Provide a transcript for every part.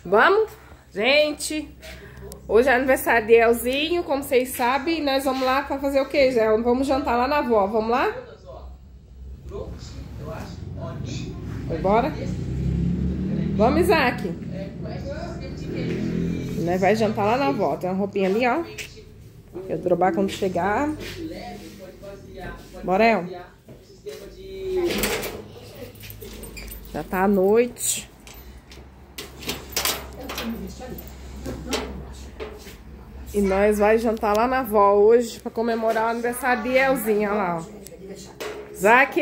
Vamos? Gente, hoje é aniversário de Elzinho, como vocês sabem. Nós vamos lá pra fazer o que, Gel? Vamos jantar lá na avó, vamos lá? Foi embora? Vamos, Isaac? Nós vai jantar lá na avó. Tem uma roupinha ali, ó. Eu drobar quando chegar. Bora, El? Já tá à noite. E nós vai jantar lá na avó hoje pra comemorar o aniversário de Elzinha, olha lá, ó. Isaac!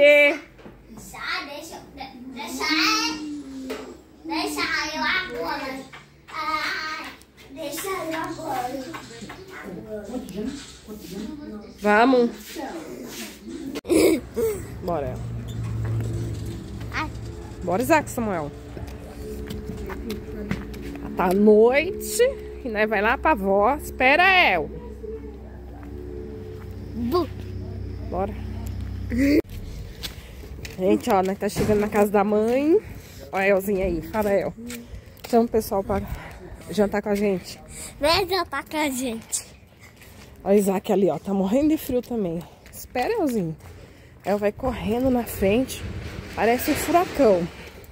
Deixa eu agora. Deixa eu agora. Vamos! Bora. Bora, Isaac, Samuel. Tá à noite e nós vai lá pra avó. Espera, El. Bora. Gente, ó, nós tá chegando na casa da mãe. Olha a Elzinha aí, fala, El. Chama o pessoal pra jantar com a gente. Vem jantar com a gente. Olha o Isaac ali, ó, tá morrendo de frio também. Espera, Elzinho. El vai correndo na frente. Parece um furacão.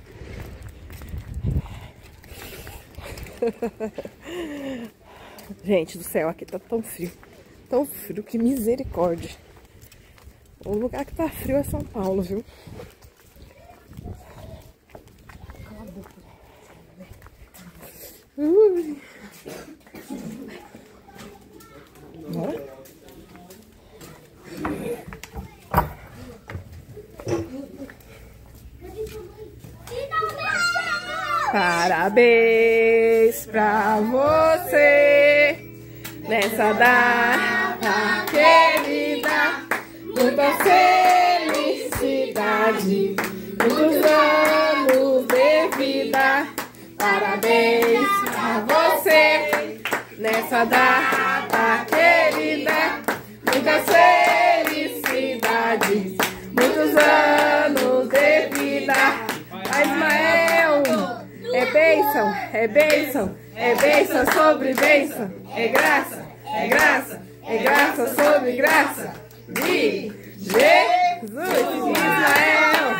Gente do céu, aqui tá tão frio, que misericórdia. O lugar que tá frio é São Paulo, viu? Cala a boca. Bora? Parabéns pra você nessa data querida, muita felicidade, muitos anos de vida. Parabéns pra você nessa data querida, muitas felicidades, muitos anos de vida. Vai, Ismael! É bênção, é bênção, é bênção sobre bênção, é graça, é graça, é graça sobre graça de Jesus, Ismael.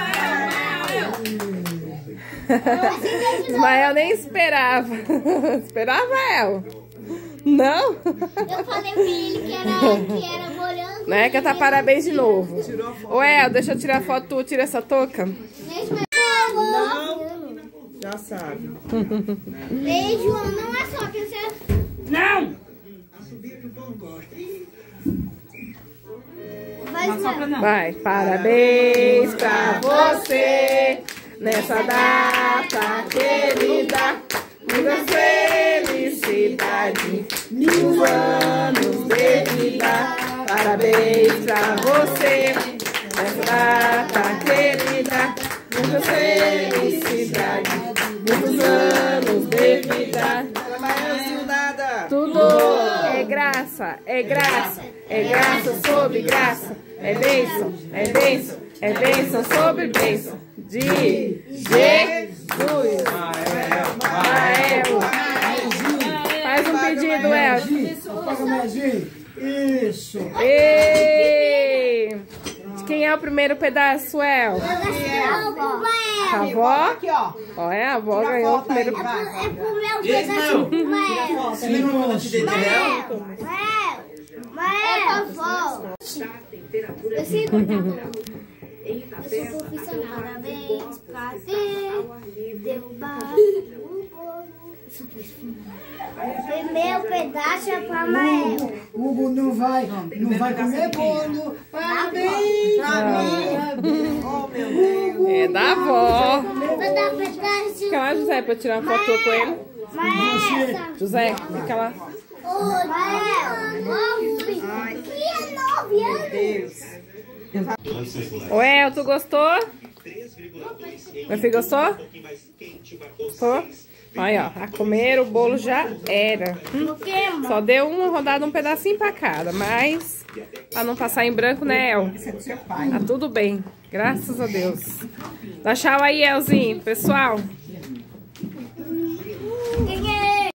Ismael nem esperava. Esperava, El? Não? Eu falei pra ele que era morango. Não é que tá parabéns de novo. Ô, El, deixa eu tirar a foto, tu tira essa touca. Não, já sabe. Beijo, não é só que você... Não! Assobia que o pão gosta. Vai, parabéns pra você nessa data querida, muita felicidade, mil anos de vida. Parabéns pra você nessa data querida, muita felicidade, muitos anos de vida. Tudo é graça, é graça, é graça sobre graça, é bênção, é bênção, é bênção sobre bênção de Jesus. Faz um pedido, El. Isso. De quem é o primeiro pedaço, El? A avó? Aqui, ó. Ó, é, a avó ganhou o primeiro pedaço. É pro meu pedacinho. Eu sei contar. Eu sou profissional. Parabéns pra você. Derrubar o bolo. Primeiro pedaço é pra Mael. Hugo não vai comer bolo. Parabéns pra mim. Oh, meu Deus. É da avó. Vou dar pedaço. Fica lá, José, pra eu tirar uma foto com ele. Mael. José, fica lá. Mael. 9 anos. Ô, El, tu gostou? Meu filho gostou? Gostou? Olha, ó, a comer o bolo já era. Só deu uma rodada, um pedacinho pra cada, mas pra não passar em branco, né, El? Tá tudo bem, graças a Deus. Dá tchau aí, Elzinho, pessoal.